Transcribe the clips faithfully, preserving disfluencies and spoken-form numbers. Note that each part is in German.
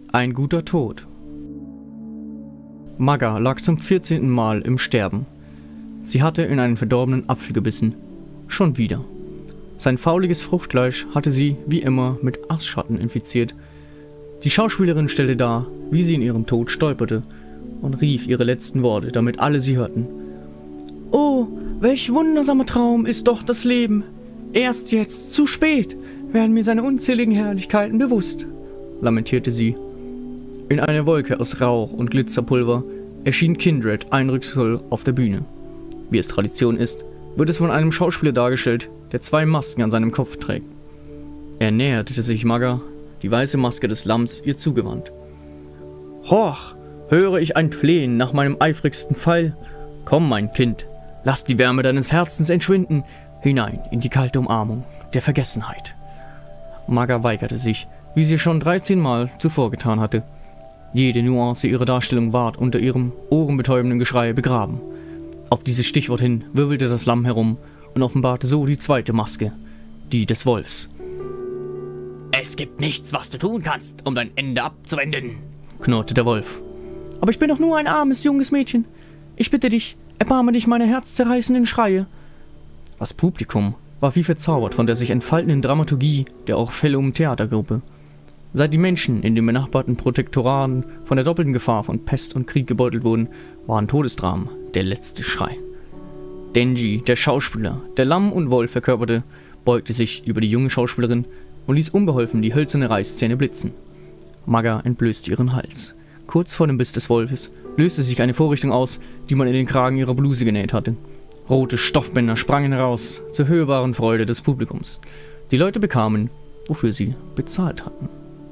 Ein guter Tod. Magga lag zum vierzehnten Mal im Sterben. Sie hatte in einen verdorbenen Apfel gebissen. Schon wieder. Sein fauliges Fruchtfleisch hatte sie, wie immer, mit Assschatten infiziert. Die Schauspielerin stellte dar, wie sie in ihrem Tod stolperte und rief ihre letzten Worte, damit alle sie hörten. »Oh, welch wundersamer Traum ist doch das Leben! Erst jetzt, zu spät, werden mir seine unzähligen Herrlichkeiten bewusst«, lamentierte sie. In einer Wolke aus Rauch und Glitzerpulver erschien Kindred eindrucksvoll auf der Bühne. Wie es Tradition ist, wird es von einem Schauspieler dargestellt, der zwei Masken an seinem Kopf trägt. Er näherte sich Magga, die weiße Maske des Lamms ihr zugewandt. »Horch, höre ich ein Flehen nach meinem eifrigsten Pfeil? Komm, mein Kind, lass die Wärme deines Herzens entschwinden, hinein in die kalte Umarmung der Vergessenheit.« Magga weigerte sich, wie sie schon dreizehn Mal zuvor getan hatte. Jede Nuance ihrer Darstellung ward unter ihrem ohrenbetäubenden Geschrei begraben. Auf dieses Stichwort hin wirbelte das Lamm herum und offenbarte so die zweite Maske, die des Wolfs. »Es gibt nichts, was du tun kannst, um dein Ende abzuwenden«, knurrte der Wolf. »Aber ich bin doch nur ein armes, junges Mädchen. Ich bitte dich, erbarme dich meiner herzzerreißenden Schreie.« Das Publikum war wie verzaubert von der sich entfaltenden Dramaturgie der Orpheum-Theatergruppe. Seit die Menschen in den benachbarten Protektoraten von der doppelten Gefahr von Pest und Krieg gebeutelt wurden, waren Todesdramen der letzte Schrei. Denji, der Schauspieler, der Lamm und Wolf verkörperte, beugte sich über die junge Schauspielerin und ließ unbeholfen die hölzerne Reißzähne blitzen. Magga entblößte ihren Hals. Kurz vor dem Biss des Wolfes löste sich eine Vorrichtung aus, die man in den Kragen ihrer Bluse genäht hatte. Rote Stoffbänder sprangen heraus, zur hörbaren Freude des Publikums. Die Leute bekamen, wofür sie bezahlt hatten.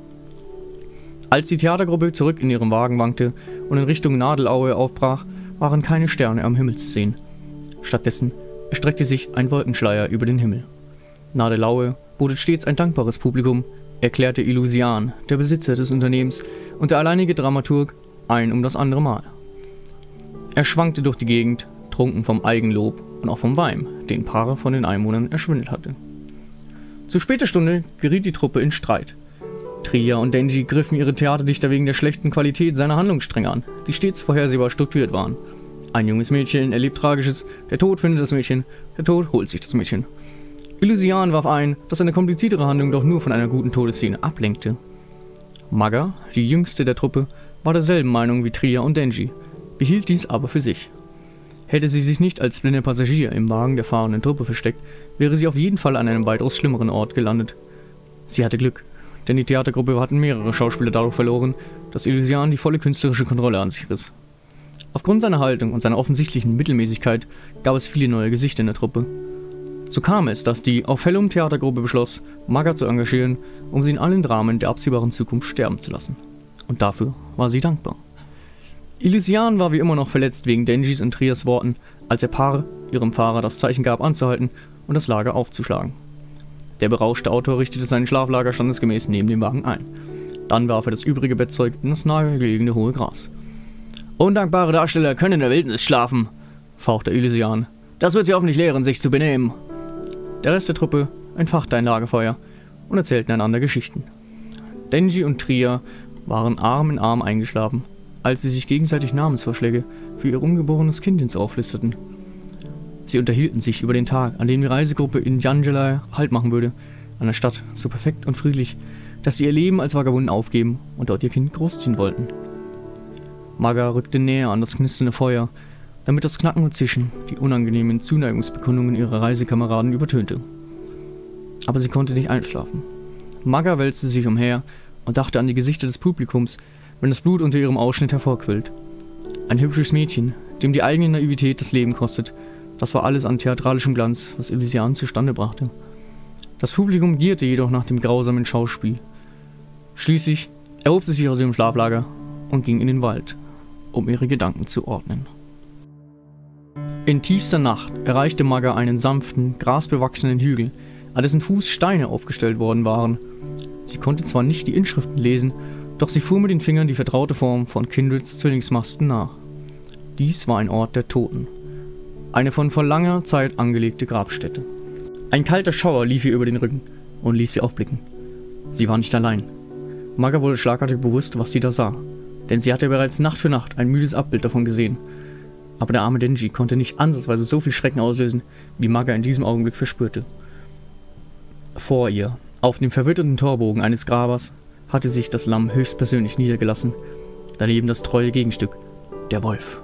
Als die Theatergruppe zurück in ihrem Wagen wankte und in Richtung Nadelaue aufbrach, waren keine Sterne am Himmel zu sehen. Stattdessen erstreckte sich ein Wolkenschleier über den Himmel. Nadelaue botet stets ein dankbares Publikum, erklärte Illusian, der Besitzer des Unternehmens und der alleinige Dramaturg, ein um das andere Mal. Er schwankte durch die Gegend, trunken vom Eigenlob und auch vom Wein, den Paar von den Einwohnern erschwindelt hatte. Zu später Stunde geriet die Truppe in Streit. Tria und Denji griffen ihre Theaterdichter wegen der schlechten Qualität seiner Handlungsstränge an, die stets vorhersehbar strukturiert waren. Ein junges Mädchen erlebt Tragisches, der Tod findet das Mädchen, der Tod holt sich das Mädchen. Illusian warf ein, dass eine kompliziertere Handlung doch nur von einer guten Todesszene ablenkte. Magga, die jüngste der Truppe, war derselben Meinung wie Tria und Denji, behielt dies aber für sich. Hätte sie sich nicht als blinder Passagier im Wagen der fahrenden Truppe versteckt, wäre sie auf jeden Fall an einem weitaus schlimmeren Ort gelandet. Sie hatte Glück, denn die Theatergruppe hatten mehrere Schauspieler dadurch verloren, dass Illusian die volle künstlerische Kontrolle an sich riss. Aufgrund seiner Haltung und seiner offensichtlichen Mittelmäßigkeit gab es viele neue Gesichter in der Truppe. So kam es, dass die Orpheum-Theatergruppe beschloss, Magga zu engagieren, um sie in allen Dramen der absehbaren Zukunft sterben zu lassen. Und dafür war sie dankbar. Illusian war wie immer noch verletzt wegen Denjis und Trias Worten, als er Paar, ihrem Fahrer, das Zeichen gab, anzuhalten und das Lager aufzuschlagen. Der berauschte Autor richtete sein Schlaflager standesgemäß neben dem Wagen ein. Dann warf er das übrige Bettzeug in das nahegelegene hohe Gras. »Undankbare Darsteller können in der Wildnis schlafen«, fauchte Illusian. »Das wird sie hoffentlich lehren, sich zu benehmen.« Der Rest der Truppe entfachte ein Lagerfeuer und erzählten einander Geschichten. Denji und Tria waren Arm in Arm eingeschlafen, als sie sich gegenseitig Namensvorschläge für ihr ungeborenes Kind ins Ohr flüsterten. Sie unterhielten sich über den Tag, an dem die Reisegruppe in Janjalai Halt machen würde, einer Stadt so perfekt und friedlich, dass sie ihr Leben als Vagabunden aufgeben und dort ihr Kind großziehen wollten. Magga rückte näher an das knisternde Feuer, damit das Knacken und Zischen die unangenehmen Zuneigungsbekundungen ihrer Reisekameraden übertönte. Aber sie konnte nicht einschlafen. Magga wälzte sich umher und dachte an die Gesichter des Publikums, wenn das Blut unter ihrem Ausschnitt hervorquillt. Ein hübsches Mädchen, dem die eigene Naivität das Leben kostet, das war alles an theatralischem Glanz, was Illusian zustande brachte. Das Publikum gierte jedoch nach dem grausamen Schauspiel. Schließlich erhob sie sich aus ihrem Schlaflager und ging in den Wald, um ihre Gedanken zu ordnen. In tiefster Nacht erreichte Magga einen sanften, grasbewachsenen Hügel, an dessen Fuß Steine aufgestellt worden waren. Sie konnte zwar nicht die Inschriften lesen, doch sie fuhr mit den Fingern die vertraute Form von Kindreds Zwillingsmasten nach. Dies war ein Ort der Toten. Eine von vor langer Zeit angelegte Grabstätte. Ein kalter Schauer lief ihr über den Rücken und ließ sie aufblicken. Sie war nicht allein. Magga wurde schlagartig bewusst, was sie da sah, denn sie hatte bereits Nacht für Nacht ein müdes Abbild davon gesehen. Aber der arme Denji konnte nicht ansatzweise so viel Schrecken auslösen, wie Magga in diesem Augenblick verspürte. Vor ihr, auf dem verwitterten Torbogen eines Grabers, hatte sich das Lamm höchstpersönlich niedergelassen, daneben das treue Gegenstück, der Wolf.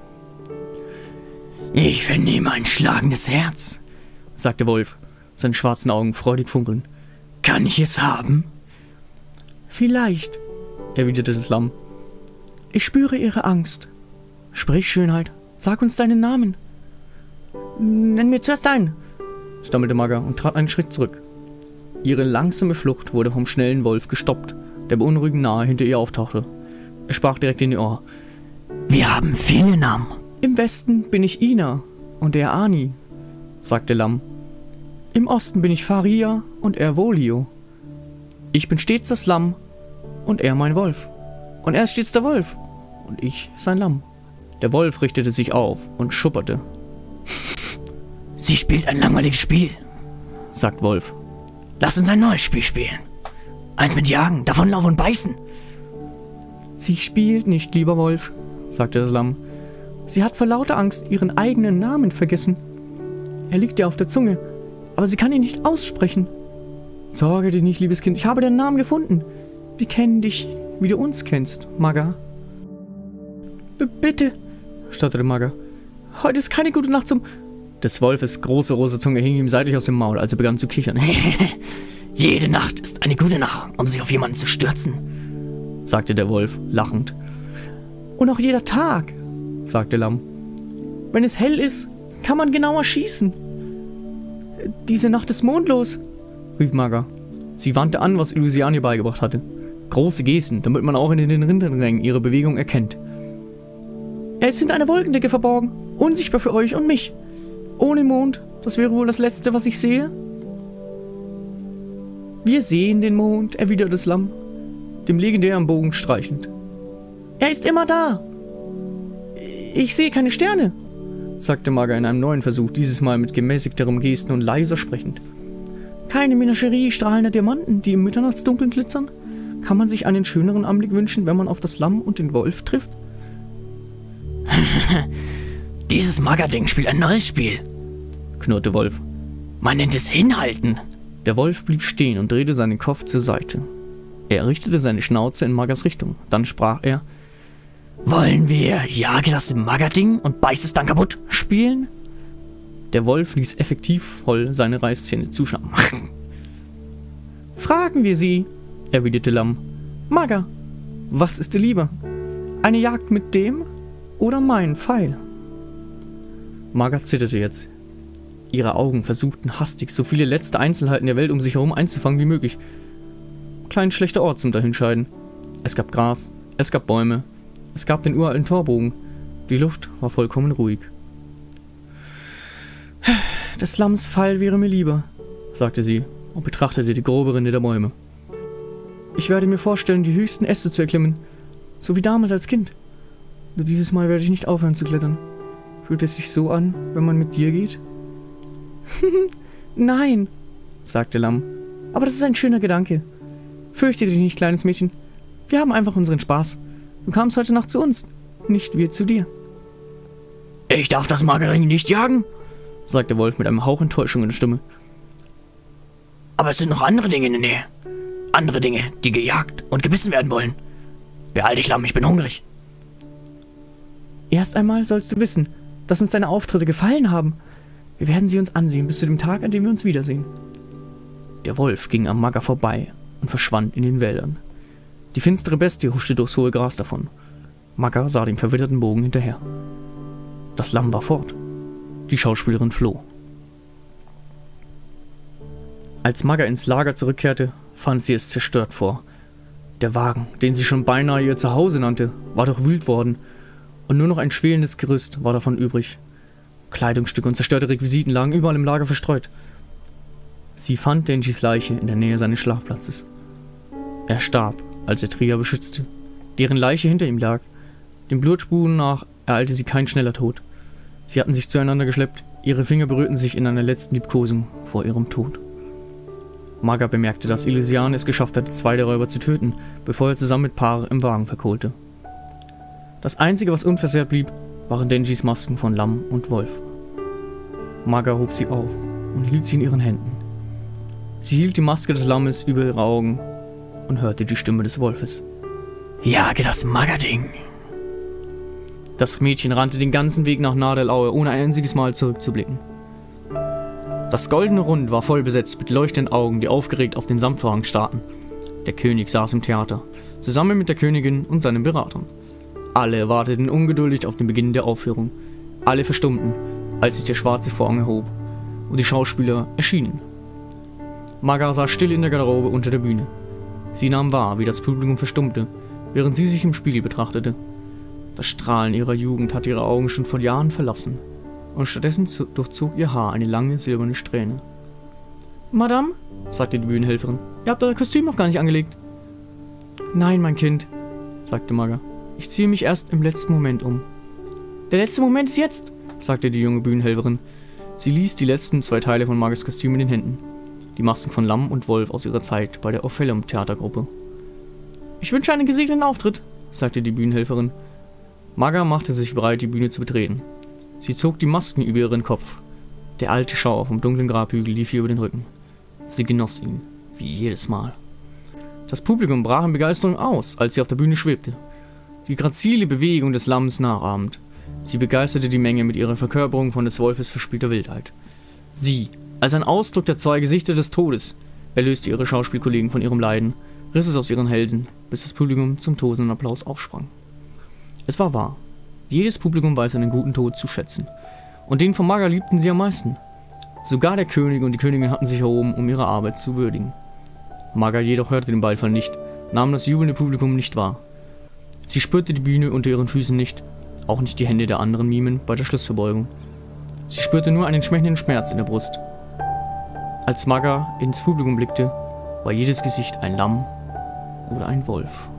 »Ich vernehme ein schlagendes Herz«, sagte Wolf, seine schwarzen Augen freudig funkeln. »Kann ich es haben?« »Vielleicht«, erwiderte das Lamm. »Ich spüre ihre Angst. Sprich, Schönheit, sag uns deinen Namen.« »Nenn mir zuerst einen«, stammelte Magga und trat einen Schritt zurück. Ihre langsame Flucht wurde vom schnellen Wolf gestoppt, der beunruhigend nahe hinter ihr auftauchte. Er sprach direkt in ihr Ohr. »Wir haben viele Namen.« »Im Westen bin ich Ina und er Ani«, sagte Lamm. »Im Osten bin ich Faria und er Volio. Ich bin stets das Lamm und er mein Wolf. Und er ist stets der Wolf und ich sein Lamm.« Der Wolf richtete sich auf und schupperte. »Sie spielt ein langweiliges Spiel«, sagt Wolf. »Lass uns ein neues Spiel spielen. Eins mit Jagen, davonlaufen und beißen.« »Sie spielt nicht, lieber Wolf«, sagte das Lamm. »Sie hat vor lauter Angst ihren eigenen Namen vergessen. Er liegt ihr auf der Zunge, aber sie kann ihn nicht aussprechen. Sorge dich nicht, liebes Kind, ich habe deinen Namen gefunden. Wir kennen dich, wie du uns kennst, Magga.« B »Bitte«, stotterte Magga. »Heute ist keine gute Nacht zum...« Des Wolfes große rosa Zunge hing ihm seitlich aus dem Maul, als er begann zu kichern. »Jede Nacht ist eine gute Nacht, um sich auf jemanden zu stürzen«, sagte der Wolf, lachend. »Und auch jeder Tag«, sagte Lamm. »Wenn es hell ist, kann man genauer schießen.« »Diese Nacht ist mondlos«, rief Magga. Sie wandte an, was Illusian ihr beigebracht hatte. Große Gesten, damit man auch in den Rindenrängen ihre Bewegung erkennt. »Er ist hinter einer Wolkendecke verborgen, unsichtbar für euch und mich. Ohne Mond, das wäre wohl das Letzte, was ich sehe.« »Wir sehen den Mond«, erwiderte das Lamm, dem legendären Bogen streichelnd. »Er ist immer da.« »Ich sehe keine Sterne«, sagte Magga in einem neuen Versuch, dieses Mal mit gemäßigterem Gesten und leiser sprechend. »Keine Menagerie strahlender Diamanten, die im Mitternachtsdunkeln glitzern? Kann man sich einen schöneren Anblick wünschen, wenn man auf das Lamm und den Wolf trifft?« »Dieses Magga-Ding spielt ein neues Spiel«, knurrte Wolf. »Man nennt es Hinhalten.« Der Wolf blieb stehen und drehte seinen Kopf zur Seite. Er richtete seine Schnauze in Maggas Richtung. Dann sprach er: »Wollen wir Jage das Magga-Ding und beiß es dann kaputt spielen?« Der Wolf ließ effektiv voll seine Reißzähne zuschnappen. »Fragen wir sie«, erwiderte Lamm. »Magga, was ist dir lieber? Eine Jagd mit dem oder mein Pfeil?« Magga zitterte jetzt. Ihre Augen versuchten hastig, so viele letzte Einzelheiten der Welt um sich herum einzufangen wie möglich. Kein schlechter Ort zum Dahinscheiden. Es gab Gras, es gab Bäume, es gab den uralten Torbogen. Die Luft war vollkommen ruhig. »Des Lamms Pfeil wäre mir lieber«, sagte sie und betrachtete die grobe Rinde der Bäume. »Ich werde mir vorstellen, die höchsten Äste zu erklimmen, so wie damals als Kind. Nur dieses Mal werde ich nicht aufhören zu klettern. Fühlt es sich so an, wenn man mit dir geht?« »Nein«, sagte Lamm, »aber das ist ein schöner Gedanke. Fürchte dich nicht, kleines Mädchen. Wir haben einfach unseren Spaß. Du kamst heute Nacht zu uns, nicht wir zu dir.« »Ich darf das Magga-Ding nicht jagen«, sagte Wolf mit einem Hauch Enttäuschung in der Stimme. »Aber es sind noch andere Dinge in der Nähe. Andere Dinge, die gejagt und gebissen werden wollen. Beeil dich, Lamm, ich bin hungrig.« »Erst einmal sollst du wissen, dass uns deine Auftritte gefallen haben. Wir werden sie uns ansehen bis zu dem Tag, an dem wir uns wiedersehen.« Der Wolf ging am Magga vorbei und verschwand in den Wäldern. Die finstere Bestie huschte durchs hohe Gras davon. Magga sah dem verwitterten Bogen hinterher. Das Lamm war fort. Die Schauspielerin floh. Als Magga ins Lager zurückkehrte, fand sie es zerstört vor. Der Wagen, den sie schon beinahe ihr Zuhause nannte, war durchwühlt worden, und nur noch ein schwelendes Gerüst war davon übrig. Kleidungsstücke und zerstörte Requisiten lagen überall im Lager verstreut. Sie fand Denjis Leiche in der Nähe seines Schlafplatzes. Er starb, als er Tria beschützte, deren Leiche hinter ihm lag. Den Blutspuren nach ereilte sie kein schneller Tod. Sie hatten sich zueinander geschleppt, ihre Finger berührten sich in einer letzten Liebkosung vor ihrem Tod. Maga bemerkte, dass Elysian es geschafft hatte, zwei der Räuber zu töten, bevor er zusammen mit Paar im Wagen verkohlte. Das Einzige, was unversehrt blieb, waren Denjis Masken von Lamm und Wolf. Maga hob sie auf und hielt sie in ihren Händen. Sie hielt die Maske des Lammes über ihre Augen und hörte die Stimme des Wolfes. »Jage das Magading!« Das Mädchen rannte den ganzen Weg nach Nadelaue, ohne ein einziges Mal zurückzublicken. Das goldene Rund war voll besetzt mit leuchtenden Augen, die aufgeregt auf den Samtvorhang starrten. Der König saß im Theater, zusammen mit der Königin und seinen Beratern. Alle warteten ungeduldig auf den Beginn der Aufführung. Alle verstummten, als sich der schwarze Vorhang erhob und die Schauspieler erschienen. Maga saß still in der Garderobe unter der Bühne. Sie nahm wahr, wie das Publikum verstummte, während sie sich im Spiegel betrachtete. Das Strahlen ihrer Jugend hatte ihre Augen schon vor Jahren verlassen, und stattdessen durchzog ihr Haar eine lange silberne Strähne. »Madame«, sagte die Bühnenhelferin, »ihr habt euer Kostüm noch gar nicht angelegt.« »Nein, mein Kind«, sagte Maga, »ich ziehe mich erst im letzten Moment um.« »Der letzte Moment ist jetzt«, sagte die junge Bühnenhelferin. Sie ließ die letzten zwei Teile von Magas Kostüm in den Händen, die Masken von Lamm und Wolf aus ihrer Zeit bei der Orpheum-Theatergruppe. »Ich wünsche einen gesegneten Auftritt«, sagte die Bühnenhelferin. Maga machte sich bereit, die Bühne zu betreten. Sie zog die Masken über ihren Kopf. Der alte Schauer vom dunklen Grabhügel lief ihr über den Rücken. Sie genoss ihn, wie jedes Mal. Das Publikum brach in Begeisterung aus, als sie auf der Bühne schwebte, die grazile Bewegung des Lamms nachahmend. Sie begeisterte die Menge mit ihrer Verkörperung von des Wolfes verspielter Wildheit. Sie, als ein Ausdruck der zwei Gesichter des Todes, erlöste ihre Schauspielkollegen von ihrem Leiden, riss es aus ihren Hälsen, bis das Publikum zum tosenden Applaus aufsprang. Es war wahr. Jedes Publikum weiß einen guten Tod zu schätzen. Und den von Maga liebten sie am meisten. Sogar der König und die Königin hatten sich erhoben, um ihre Arbeit zu würdigen. Maga jedoch hörte den Beifall nicht, nahm das jubelnde Publikum nicht wahr. Sie spürte die Bühne unter ihren Füßen nicht, auch nicht die Hände der anderen Mimen bei der Schlussverbeugung. Sie spürte nur einen schmächtigen Schmerz in der Brust. Als Maga ins Publikum blickte, war jedes Gesicht ein Lamm oder ein Wolf.